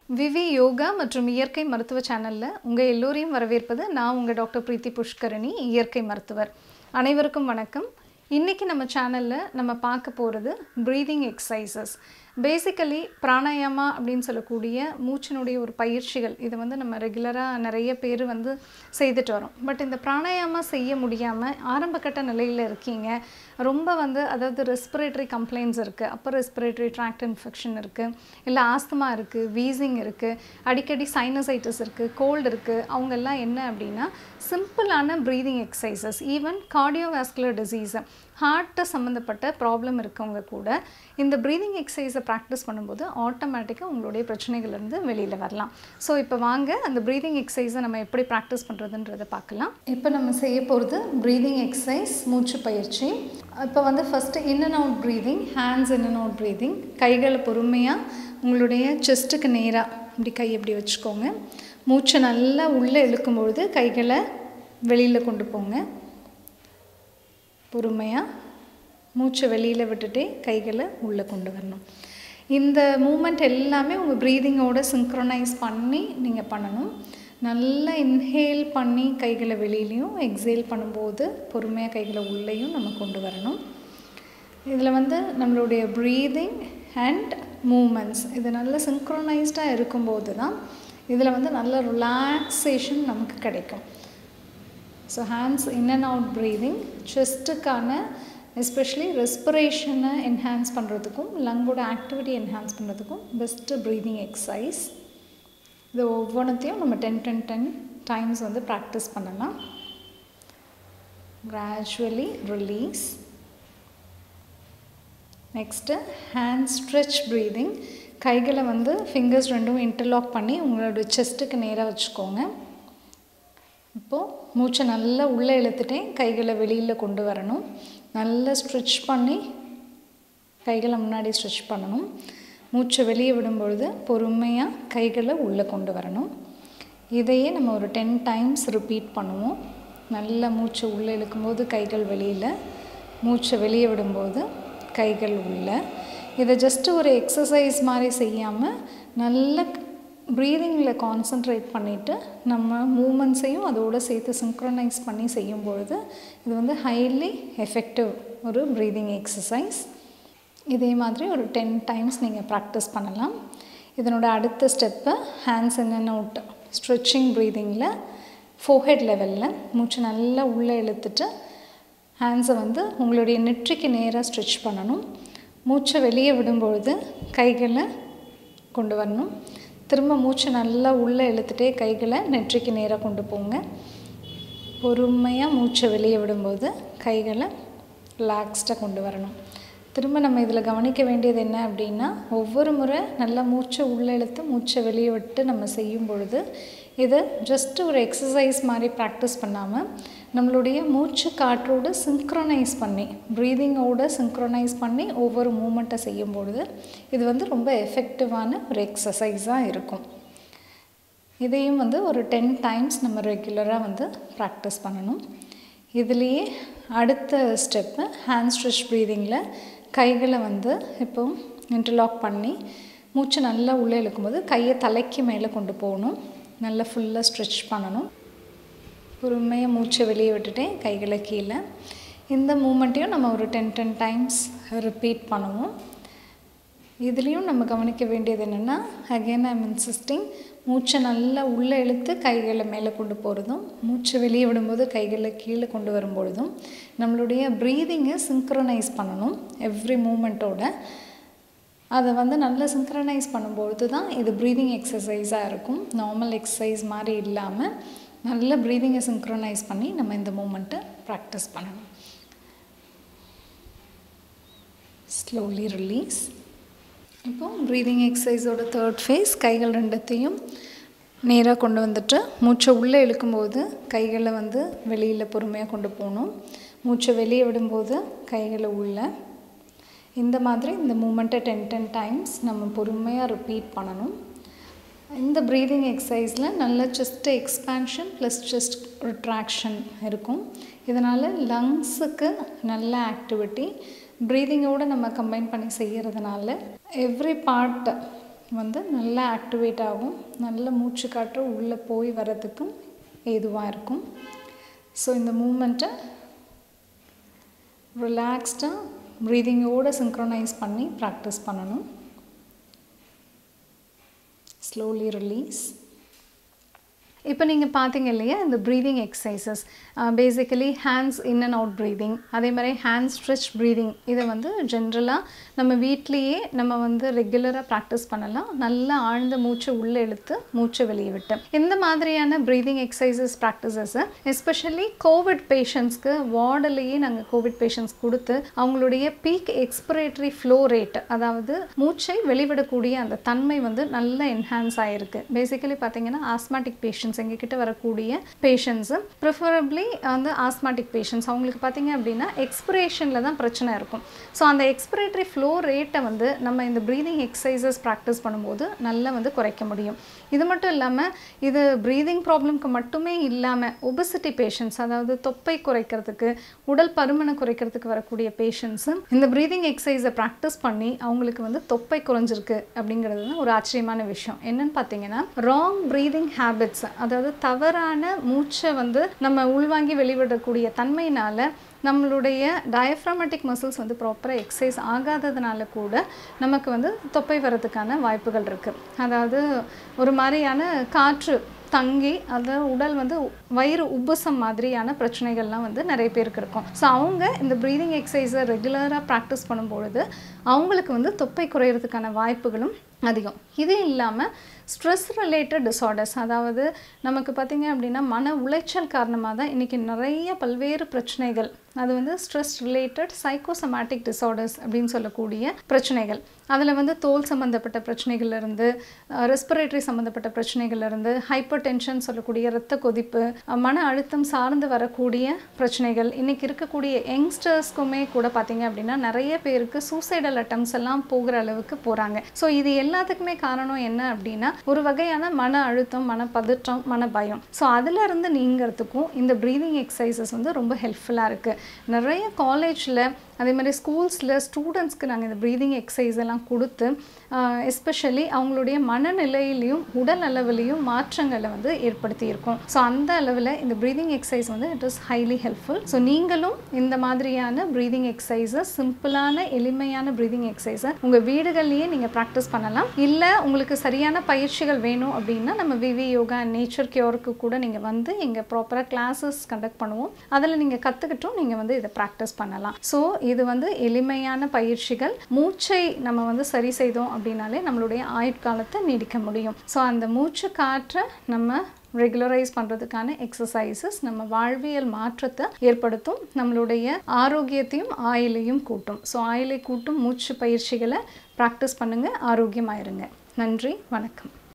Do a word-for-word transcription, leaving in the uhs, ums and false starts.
விவி யோகா மற்றும் இயற்கை மருத்துவ சேனலில் உங்கள் எல்லோரையும் வரவேற்பது நான் உங்கள் டாக்டர் பிரீத்தி புஷ்கரணி, இயற்கை மருத்துவர். அனைவருக்கும் வணக்கம். இன்றைக்கி நம்ம சேனலில் நம்ம பார்க்க போகிறது ப்ரீதிங் எக்ஸசைசஸ். பேசிக்கலி பிராணாயாமா அப்படின்னு சொல்லக்கூடிய மூச்சினுடைய ஒரு பயிற்சிகள். இது வந்து நம்ம ரெகுலராக நிறைய பேர் வந்து செய்துட்டு வரோம். பட் இந்த பிராணாயாமா செய்ய முடியாமல் ஆரம்பகட்ட நிலையில் இருக்கீங்க, ரொம்ப வந்து அதாவது ரெஸ்பிரேட்டரி கம்ப்ளைண்ட்ஸ் இருக்குது, அப்பர் ரெஸ்பிரேட்டரி ட்ராக்ட் இன்ஃபெக்ஷன் இருக்குது, இல்லை ஆஸ்துமா இருக்குது, வீசிங் இருக்குது, அடிக்கடி சைனசைட்டிஸ் இருக்குது, கோல்டு இருக்குது, அவங்கெல்லாம் என்ன அப்படின்னா சிம்பிளான breathing exercises, even cardiovascular disease, heart சம்மந்தப்பட்ட ப்ராப்ளம் இருக்கவங்க கூட இந்த ப்ரீதிங் எக்ஸசைஸை ப்ராக்டிஸ் பண்ணும்போது ஆட்டோமேட்டிக்காக உங்களுடைய பிரச்சனைகள்லேருந்து வெளியில் வரலாம். ஸோ இப்போ வாங்க அந்த ப்ரீதிங் எக்ஸசைஸை நம்ம எப்படி ப்ராக்டிஸ் பண்ணுறதுன்றதை பார்க்கலாம். இப்போ நம்ம செய்ய போகிறது ப்ரீதிங் எக்ஸசைஸ், மூச்சு பயிற்சி. இப்போ வந்து first in and out breathing, hands in and out breathing. கைகளை பொறுமையாக உங்களுடைய செஸ்ட்டுக்கு நேராக இப்படி கை எப்படி வச்சுக்கோங்க. மூச்சை நல்லா உள்ளே இழுக்கும்பொழுது கைகளை வெளியில் கொண்டு போங்க. பொறுமையாக மூச்சை வெளியில் விட்டுட்டே கைகளை உள்ளே கொண்டு வரணும். இந்த மூமெண்ட் எல்லாமே உங்கள் ப்ரீதிங்கோடு சிங்க்ரனைஸ் பண்ணி நீங்கள் பண்ணணும். நல்லா இன்ஹேல் பண்ணி கைகளை வெளியிலையும், எக்ஸேல் பண்ணும்போது பொறுமையாக கைகளை உள்ளேயும் நம்ம கொண்டு வரணும். இதில் வந்து நம்மளுடைய ப்ரீதிங் அண்ட் மூமெண்ட்ஸ் இது நல்லா சிங்க்ரனைஸ்டாக இருக்கும்போது தான் இதில் வந்து நல்ல ரிலாக்ஸேஷன் நமக்கு கிடைக்கும். So hands in and out breathing செஸ்ட்டுக்கான எஸ்பெஷலி ரெஸ்பிரேஷனை என்ஹான்ஸ் பண்ணுறதுக்கும் லங்கோட ஆக்டிவிட்டி என்ஹான்ஸ் பண்ணுறதுக்கும் பெஸ்ட்டு ப்ரீதிங் எக்ஸசைஸ். இது ஒவ்வொன்றத்தையும் நம்ம டென் டென் டென் டைம்ஸ் வந்து ப்ராக்டிஸ் பண்ணலாம். Gradually release. Next hand stretch breathing. கைகளை வந்து ஃபிங்கர்ஸ் ரெண்டும் இன்டர்லாக் பண்ணி உங்களோட செஸ்ட்டுக்கு நேராக வச்சுக்கோங்க. இப்போது மூச்சை நல்லா உள்ளே இழுத்துட்டே கைகளை வெளியில் கொண்டு வரணும். நல்லா ஸ்ட்ரெச் பண்ணி கைகளை முன்னாடி ஸ்ட்ரெச் பண்ணணும். மூச்சை வெளியே விடும்பொழுது பொறுமையாக கைகளை உள்ளே கொண்டு வரணும். இதையே நம்ம ஒரு டென் டைம்ஸ் ரிப்பீட் பண்ணுவோம். நல்லா மூச்சை உள்ளே இழுக்கும்போது கைகள் வெளியில், மூச்சை வெளியே விடும்போது கைகள் உள்ளே. இதை ஜஸ்ட்டு ஒரு எக்ஸசைஸ் மாதிரி செய்யாமல் நல்ல ப்ரீதிங்கில் கான்சன்ட்ரேட் பண்ணிவிட்டு நம்ம மூமெண்ட்ஸையும் அதோடு சேர்த்து சிங்க்ரனைஸ் பண்ணி செய்யும்பொழுது இது வந்து ஹைலி எஃபெக்டிவ் ஒரு ப்ரீதிங் எக்ஸசைஸ். இதே மாதிரி ஒரு டென் டைம்ஸ் நீங்கள் ப்ராக்டிஸ் பண்ணலாம். இதனோட அடுத்த step hands in and out stretching ப்ரீதிங்கில் ஃபோர்ஹெட் லெவலில் மூச்சு நல்லா உள்ளே இழுத்துட்டு ஹேண்ட்ஸை வந்து உங்களுடைய நெற்றிக்கு நேராக ஸ்ட்ரெச் பண்ணணும். மூச்சை வெளியே விடும்பொழுது கைகளை கொண்டு வரணும். திரும்ப மூச்சை நல்லா உள்ளே இழுத்துட்டே கைகளை நெற்றிக்கு நேராக கொண்டு போங்க. பொறுமையாக மூச்சை வெளியே விடும்போது கைகளை ரிலாக்ஸ்டாக கொண்டு வரணும். திரும்ப நம்ம இதில் கவனிக்க வேண்டியது என்ன அப்படின்னா, ஒவ்வொரு முறை நல்லா மூச்சை உள்ளே இழுத்து மூச்சை வெளியே விட்டு நம்ம செய்யும் பொழுது இதை ஜஸ்ட்டு ஒரு எக்ஸசைஸ் மாதிரி ப்ராக்டிஸ் பண்ணாமல் நம்மளுடைய மூச்சு காற்றோடு சிங்க்ரனைஸ் பண்ணி, ப்ரீதிங்கோடு சிங்க்ரனைஸ் பண்ணி ஒவ்வொரு மூமெண்ட்டை செய்யும் பொழுது இது வந்து ரொம்ப எஃபெக்டிவான ஒரு எக்ஸசைஸாக இருக்கும். இதையும் வந்து ஒரு டென் டைம்ஸ் நம்ம ரெகுலராக வந்து ப்ராக்டிஸ் பண்ணணும். இதுலேயே அடுத்த ஸ்டெப்பு ஹேண்ட் ஸ்ட்ரெச் ப்ரீதிங்கில் கைகளை வந்து இப்போ இன்டர்லாக் பண்ணி மூச்சு நல்லா உள்ளே இழுக்கும்போது கையை தலைக்கு மேலே கொண்டு போகணும். நல்லா ஃபுல்லாக ஸ்ட்ரெச் பண்ணணும். பொறுமையாக மூச்சை வெளியே விட்டுட்டே கைகளை கீழே. இந்த மூமெண்ட்டையும் நம்ம ஒரு டென் டென் டைம்ஸ் ரிப்பீட் பண்ணுவோம். இதுலேயும் நம்ம கவனிக்க வேண்டியது என்னென்னா, அகெயின் ஐ எம் இன்சிஸ்டிங், மூச்சை நல்லா உள்ளே இழுத்து கைகளை மேலே கொண்டு போகிறதும் மூச்சை வெளியே விடும்போது கைகளை கீழே கொண்டு வரும்பொழுதும் நம்மளுடைய ப்ரீதிங்கை சிங்க்ரனைஸ் பண்ணணும் எவ்ரி மூமெண்ட்டோட. அதை வந்து நல்லா சிங்க்ரனைஸ் பண்ணும்பொழுது தான் இது ப்ரீதிங் எக்ஸசைஸாக இருக்கும். நார்மல் எக்ஸசைஸ் மாதிரி இல்லாமல் நல்ல ப்ரீதிங்கை சிங்க்ரனைஸ் பண்ணி நம்ம இந்த மூமெண்ட்டை ப்ராக்டிஸ் பண்ணணும். Slowly release. இப்போது ப்ரீதிங் எக்ஸசைஸோட தேர்ட் ஃபேஸ், கைகள் ரெண்டத்தையும் நேராக கொண்டு வந்துட்டு மூச்சை உள்ளே இழுக்கும்போது கைகளை வந்து வெளியில் பொறுமையாக கொண்டு போகணும். மூச்சை வெளியே விடும்போது கைகளை உள்ளே. இந்த மாதிரி இந்த மூமெண்ட்டை டென் டென் டைம்ஸ் நம்ம பொறுமையாக ரிப்பீட் பண்ணணும். இந்த ப்ரீதிங் எக்ஸசைஸில் நல்ல chest expansion plus chest retraction இருக்கும். இதனால் லங்ஸுக்கு நல்ல ஆக்டிவிட்டி, ப்ரீதிங்கோடு நம்ம கம்பைன் பண்ணி செய்கிறதுனால எவ்ரி பார்ட் வந்து நல்லா ஆக்டிவேட் ஆகும், நல்ல மூச்சு காற்று உள்ளே போய் வரதுக்கும் ஏதுவாக இருக்கும். ஸோ இந்த மூமெண்ட்டை ரிலாக்ஸ்டாக ப்ரீதிங்கோடு சிங்க்ரோனைஸ் பண்ணி ப்ராக்டிஸ் பண்ணணும். Slowly release. இப்போ நீங்கள் பார்த்தீங்க இல்லையா இந்த breathing exercises, basically hands in and out breathing, அதே மாதிரி ஹேண்ட் ஸ்ட்ரெச் ப்ரீதிங், இதை வந்து ஜென்ரலாக நம்ம வீட்லேயே நம்ம வந்து ரெகுலராக ப்ராக்டிஸ் பண்ணலாம். நல்லா ஆழ்ந்த மூச்சை உள்ளே இழுத்து மூச்சை வெளியே விட்டு இந்த மாதிரியான ப்ரீதிங் எக்ஸசைசஸ் ப்ராக்டிசஸை எஸ்பெஷலி கோவிட் பேஷண்ட்ஸ்க்கு வார்டிலேயே நாங்கள் கோவிட் பேஷண்ட்ஸ் கொடுத்து அவங்களுடைய பீக் எக்ஸ்பிரேட்டரி ஃப்ளோ ரேட், அதாவது மூச்சை வெளிவிடக்கூடிய அந்த தன்மை வந்து நல்லா என்ஹான்ஸ் ஆகிருக்கு. பேசிக்கலி பார்த்தீங்கன்னா ஆஸ்மாட்டிக் பேஷண்ட்ஸ் எங்ககிட்ட வரக்கூடிய பேஷண்ட்ஸு ப்ரிஃபரபிளி வந்து ஆஸ்மாட்டிக் பேஷண்ட்ஸ், அவங்களுக்கு பார்த்தீங்க அப்படின்னா எக்ஸ்பிரேஷனில் தான் பிரச்சனை இருக்கும். ஸோ அந்த எக்ஸ்பிரேட்டரி ஃப்ளோ ரேட்டை வந்து நம்ம இந்த ப்ரீதிங் எக்ஸசைசஸ் ப்ராக்டிஸ் பண்ணும்போது நல்லா வந்து குறைக்க முடியும். இது மட்டும் இல்லாமல் இது ப்ரீதிங் ப்ராப்ளம்க்கு மட்டுமே இல்லாமல் ஒபிசிட்டி பேஷண்ட்ஸ், அதாவது தொப்பை குறைக்கிறதுக்கு, உடல் பருமனை குறைக்கிறதுக்கு வரக்கூடிய பேஷண்ட்ஸு இந்த ப்ரீதிங் எக்ஸசைஸை ப்ராக்டிஸ் பண்ணி அவங்களுக்கு வந்து தொப்பை குறைஞ்சிருக்கு அப்படிங்கிறது தான் ஒரு ஆச்சரியமான விஷயம். என்னன்னு பார்த்தீங்கன்னா ராங் ப்ரீதிங் ஹேபிட்ஸ், அதாவது தவறான மூச்சை வந்து நம்ம உள்வாங்கி வெளிவிடக்கூடிய தன்மையினால் நம்மளுடைய டயஃப்ராமேட்டிக் மசில்ஸ் வந்து ப்ராப்பராக எக்ஸசைஸ் ஆகாததுனால கூட நமக்கு வந்து தொப்பை வரதுக்கான வாய்ப்புகள் இருக்குது. அதாவது ஒரு மாதிரியான காற்று தங்கி அது உடல் வந்து வயிறு உப்புசம் மாதிரியான பிரச்சனைகள்லாம் வந்து நிறைய பேருக்கு இருக்கும். ஸோ அவங்க இந்த ப்ரீதிங் எக்ஸசைஸை ரெகுலராக ப்ராக்டிஸ் பண்ணும்பொழுது அவங்களுக்கு வந்து தொப்பை குறையிறதுக்கான வாய்ப்புகளும் அதிகம். இது இல்லாமல் ஸ்ட்ரெஸ் ரிலேட்டட் டிஸார்டர்ஸ், அதாவது நமக்கு பார்த்திங்க அப்படின்னா மன உளைச்சல் காரணமாக தான் இன்றைக்கி நிறைய பல்வேறு பிரச்சனைகள், அது வந்து ஸ்ட்ரெஸ் ரிலேட்டட் சைக்கோசோமேட்டிக் டிஸார்டர்ஸ் அப்படின்னு சொல்லக்கூடிய பிரச்சனைகள். அதில் வந்து தோல் சம்மந்தப்பட்ட பிரச்சனைகள்லேருந்து, ரெஸ்பிரேட்டரி சம்மந்தப்பட்ட பிரச்சனைகள்லேருந்து, ஹைப்பர் டென்ஷன் சொல்லக்கூடிய இரத்த கொதிப்பு, மன அழுத்தம் சார்ந்து வரக்கூடிய பிரச்சனைகள், இன்றைக்கி இருக்கக்கூடிய யங்ஸ்டர்ஸ்க்குமே கூட பார்த்திங்க அப்படின்னா நிறைய பேருக்கு சூசைடல் அட்டம்ஸ் எல்லாம் போகிற அளவுக்கு போகிறாங்க. ஸோ இது எல்லாத்துக்குமே காரணம் என்ன அப்படின்னா ஒரு வகையான மன அழுத்தம், மன பதற்றம், மன பயம். ஸோ அதிலிருந்து நீங்கிறதுக்கும் இந்த ப்ரீதிங் எக்ஸசைசஸ் வந்து ரொம்ப ஹெல்ப்ஃபுல்லாக இருக்குது. நிறைய காலேஜில் அதே மாதிரி ஸ்கூல்ஸில் ஸ்டூடெண்ட்ஸ்க்கு நாங்கள் இந்த ப்ரீதிங் எக்ஸசைஸ் எல்லாம் கொடுத்து எஸ்பெஷலி அவங்களுடைய மனநிலையிலையும் உடல் அளவிலையும் மாற்றங்களை வந்து ஏற்படுத்தியிருக்கோம். ஸோ அந்த அளவில் இந்த ப்ரீதிங் எக்ஸசைஸ் வந்து it is highly helpful. So நீங்களும் இந்த மாதிரியான ப்ரீதிங் எக்ஸசைஸை, சிம்பிளான எளிமையான ப்ரீதிங் எக்ஸசைஸை உங்கள் வீடுகள்லேயே நீங்கள் ப்ராக்டிஸ் பண்ணலாம். இல்லை உங்களுக்கு சரியான பயிற்சிகள் வேணும் அப்படின்னா நம்ம விவி யோகா அண்ட் நேச்சர் கியூருக்கு கூட நீங்கள் வந்து இங்கே ப்ராப்பராக கிளாஸஸ் கண்டக்ட் பண்ணுவோம். அதில் நீங்கள் கற்றுக்கிட்டும் நீங்கள் வந்து இதை ப்ராக்டிஸ் பண்ணலாம். ஸோ இது வந்து எளிமையான பயிற்சிகள். மூச்சை நம்ம வந்து சரி செய்தோம் அப்படின்னாலே நம்மளுடைய ஆயுட்காலத்தை நீடிக்க முடியும். ஸோ அந்த மூச்சு காற்றை நம்ம ரெகுலரைஸ் பண்ணுறதுக்கான எக்ஸசைசஸ் நம்ம வாழ்வியல் மாற்றத்தை ஏற்படுத்தும், நம்மளுடைய ஆரோக்கியத்தையும் ஆயுளையும் கூட்டும். ஸோ ஆயுளை கூட்டும் மூச்சு பயிற்சிகளை ப்ராக்டிஸ் பண்ணுங்கள், ஆரோக்கியமாயிருங்க. நன்றி, வணக்கம்.